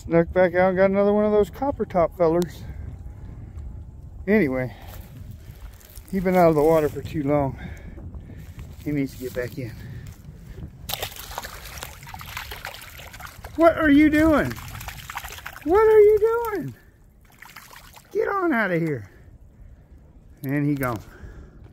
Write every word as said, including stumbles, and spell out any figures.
Snuck back out and got another one of those copper top fellers. Anyway, he's been out of the water for too long. He needs to get back in. What are you doing? What are you doing? Get on out of here. And he gone.